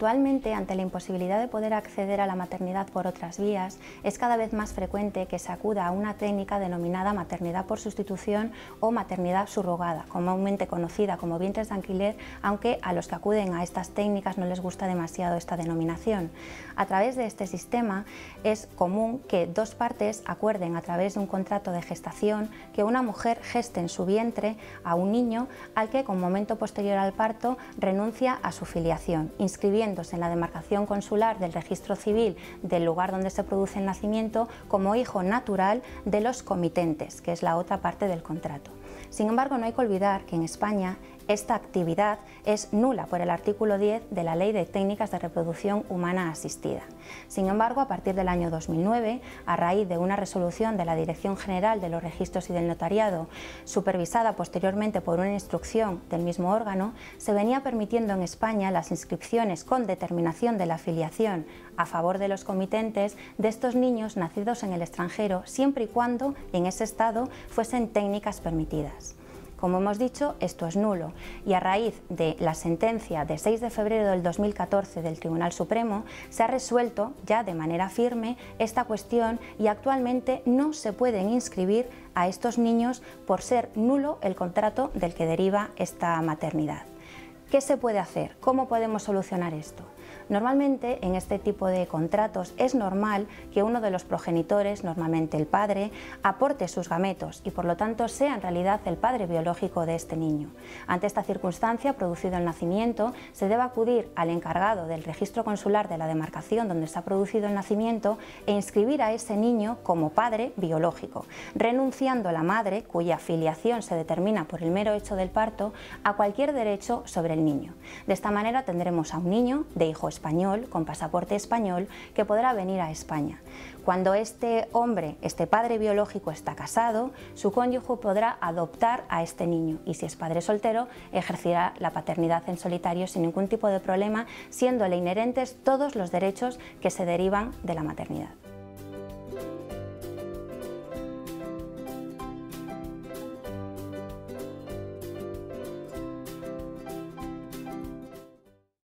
Actualmente, ante la imposibilidad de poder acceder a la maternidad por otras vías, es cada vez más frecuente que se acuda a una técnica denominada maternidad por sustitución o maternidad subrogada, comúnmente conocida como vientres de alquiler, aunque a los que acuden a estas técnicas no les gusta demasiado esta denominación. A través de este sistema es común que dos partes acuerden a través de un contrato de gestación que una mujer geste en su vientre a un niño al que con momento posterior al parto renuncia a su filiación, inscribiéndose en la demarcación consular del registro civil del lugar donde se produce el nacimiento como hijo natural de los comitentes, que es la otra parte del contrato. Sin embargo, no hay que olvidar que en España esta actividad es nula por el artículo 10 de la Ley de Técnicas de Reproducción Humana Asistida. Sin embargo, a partir del año 2009, a raíz de una resolución de la Dirección General de los Registros y del Notariado, supervisada posteriormente por una instrucción del mismo órgano, se venía permitiendo en España las inscripciones con determinación de la filiación a favor de los comitentes de estos niños nacidos en el extranjero, siempre y cuando en ese estado fuesen técnicas permitidas. Como hemos dicho, esto es nulo y a raíz de la sentencia de 6 de febrero del 2014 del Tribunal Supremo se ha resuelto ya de manera firme esta cuestión y actualmente no se pueden inscribir a estos niños por ser nulo el contrato del que deriva esta maternidad. ¿Qué se puede hacer? ¿Cómo podemos solucionar esto? Normalmente en este tipo de contratos es normal que uno de los progenitores, normalmente el padre, aporte sus gametos y por lo tanto sea en realidad el padre biológico de este niño. Ante esta circunstancia, producido el nacimiento, se debe acudir al encargado del registro consular de la demarcación donde se ha producido el nacimiento e inscribir a ese niño como padre biológico, renunciando la madre, cuya filiación se determina por el mero hecho del parto, a cualquier derecho sobre el niño. De esta manera tendremos a un niño de hijo español, con pasaporte español, que podrá venir a España. Cuando este hombre, este padre biológico, está casado, su cónyuge podrá adoptar a este niño y si es padre soltero, ejercerá la paternidad en solitario sin ningún tipo de problema, siéndole inherentes todos los derechos que se derivan de la maternidad.